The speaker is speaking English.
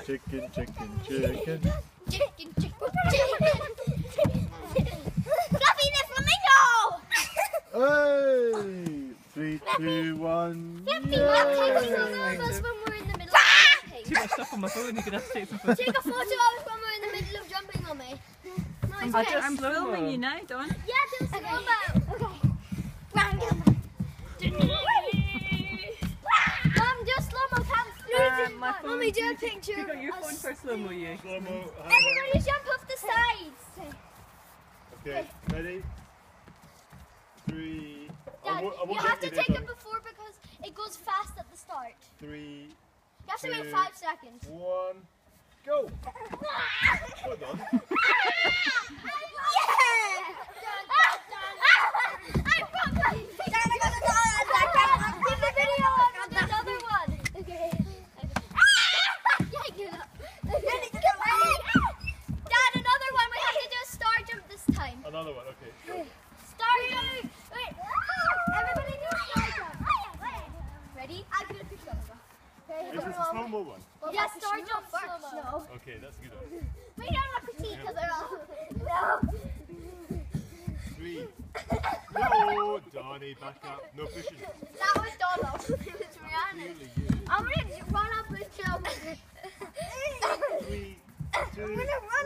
chicken, chicken, chicken. Chicken, chicken, chicken. Fluffy the flamingo! Hey! 3, 2, 1. Fluffy, Yay! take a photo of us when we're in the middle of jumping. Too much stuff on my phone, you're going to have to take some photos. Take a photo of us when we're in the middle of jumping on me. No, it's okay. I'm filming you now, Dawn. Yeah, do a slow-mo. Okay. Mum, do a slow-mo. Mummy, do a picture. You got your phone for slow-mo, you. Slow-mo. Everybody jump off the sides. Okay, ready? 3. Dad, you have to take it before because it goes fast at the start. 3. You have to wait 2, 5 seconds. 1. Go! Hold on. Yeah! Give the video on another one. Okay. Dad, another one. We have to do a star jump this time. Another one, okay. Star jump. Wait. Everybody do a star jump. Ready? I'll do a picture of it. Is this a slow-mo one? Yeah, star jump first. No. Okay, that's a good one. We don't have to see because they're all. No. 3. No! Donnie, back up. No pushing. That was Donald. It was Rihanna. I'm going to run up and jump. 3, 2,